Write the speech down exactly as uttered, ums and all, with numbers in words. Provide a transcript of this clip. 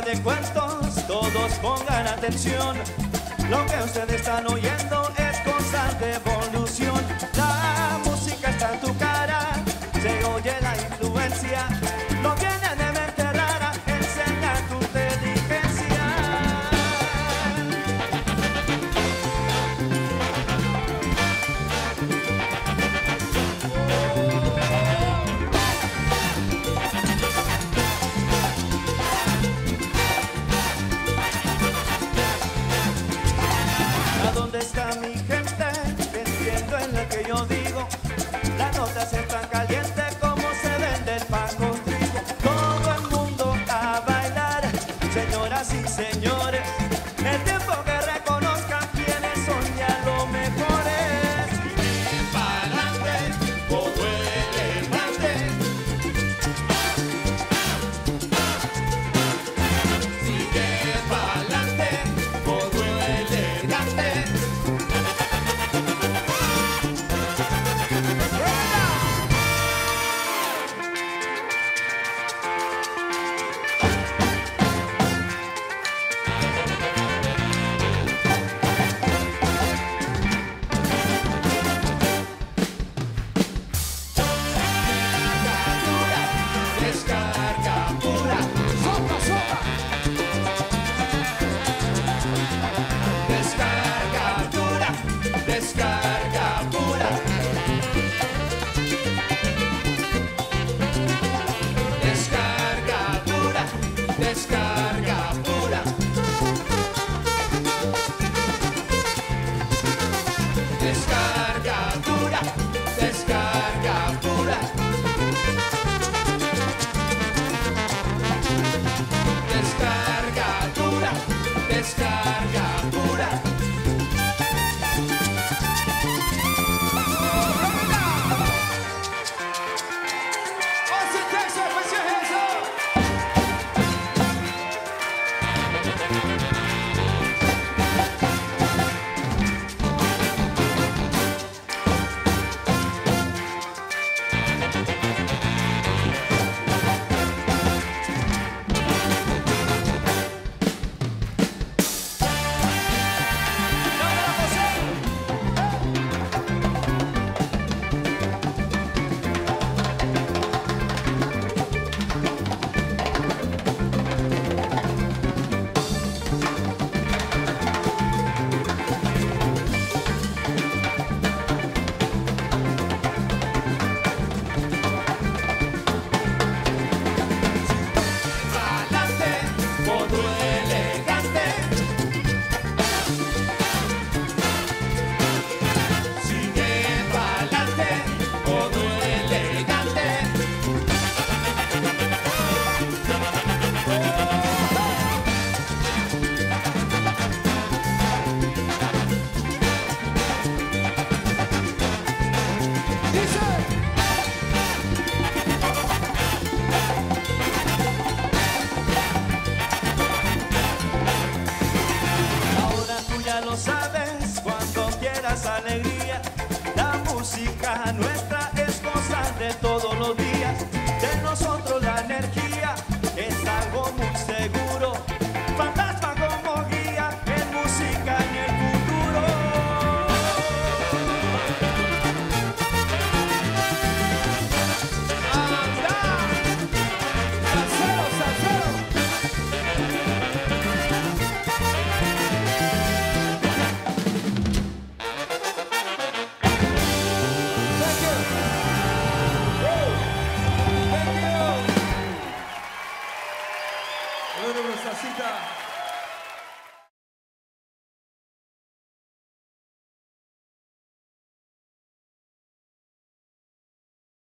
de cuentos, todos pongan atención. Lo que ustedes están oyendo es constante evolución. La música está en tu cara, se oye la influencia. No viene de mente rara, enseña tu inteligencia. ¿A dónde está mi gente? Entiendo en lo que yo digo. Las notas están calientes como se vende el pan con trigo. Todo el mundo a bailar, señoras y señores. El tiempo que reconozcan quiénes son ya los mejores. Sigue pa'lante, todo elegante. Sigue pa'lante, todo elegante. Descarga pura, sopa, sopa. Descarga dura, descarga pura. Descarga dura, descarga pura. Descarga dura, descarga pura. Descarga dura, descarga pura. Austin, Texas, put your hands up. Pa'lante, modo elegante. Sigue pa'lante, modo elegante. Dice. Ahora tú ya lo sabes, cuando quieras alegría. La música nuestra es constante todos los días. De nosotros la energía es algo muy seguro. Fantasma como guía en música en el futuro. Anda, salsero, salsero. Thank you. Woo. Thank you. Bueno, nuestra cita.